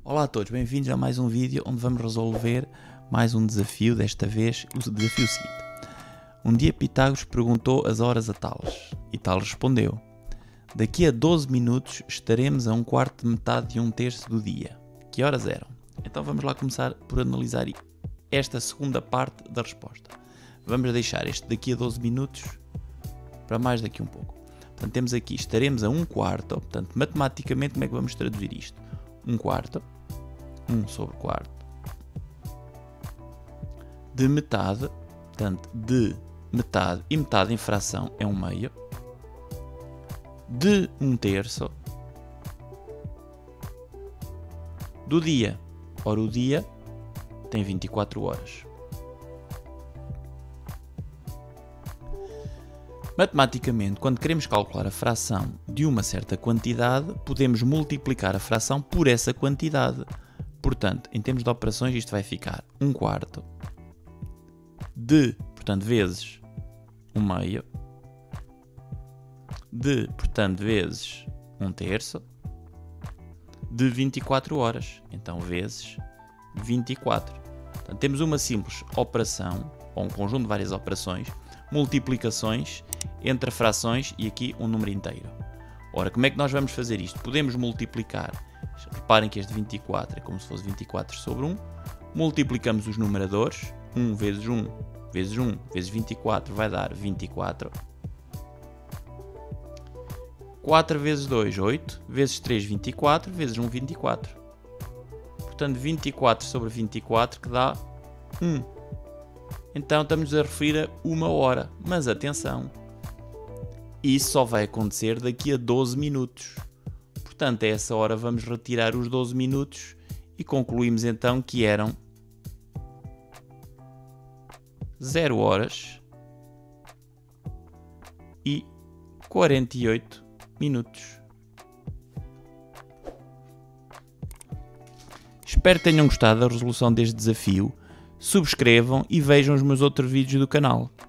Olá a todos, bem-vindos a mais um vídeo onde vamos resolver mais um desafio, desta vez o desafio seguinte. Um dia Pitágoras perguntou as horas a Tales e Tales respondeu: daqui a 12 minutos estaremos a um quarto de metade de um terço do dia. Que horas eram? Então vamos lá começar por analisar esta segunda parte da resposta. Vamos deixar este daqui a 12 minutos para mais daqui um pouco. Portanto, temos aqui, estaremos a um quarto, portanto, matematicamente como é que vamos traduzir isto? Um quarto, 1 sobre quarto, de metade, portanto, de metade, e metade em fração é um meio, de um terço, do dia. Ora, o dia tem 24 horas. Matematicamente, quando queremos calcular a fração de uma certa quantidade, podemos multiplicar a fração por essa quantidade. Portanto, em termos de operações, isto vai ficar 1 quarto de, portanto, vezes 1 meio, de, portanto, vezes 1 terço, de 24 horas. Então, vezes 24. Portanto, temos uma simples operação, ou um conjunto de várias operações, multiplicações entre frações e aqui um número inteiro. Ora, como é que nós vamos fazer isto? Podemos multiplicar, reparem que este 24 é como se fosse 24 sobre 1, multiplicamos os numeradores, 1 vezes 1 vezes 1 vezes 24 vai dar 24, 4 vezes 2, 8, vezes 3, 24, vezes 1, 24. Portanto, 24 sobre 24 que dá 1. Então estamos a referir a 1 hora, mas atenção, isso só vai acontecer daqui a 12 minutos. Portanto, a essa hora vamos retirar os 12 minutos e concluímos então que eram 0 horas e 48 minutos. Espero que tenham gostado da resolução deste desafio. Subscrevam e vejam os meus outros vídeos do canal.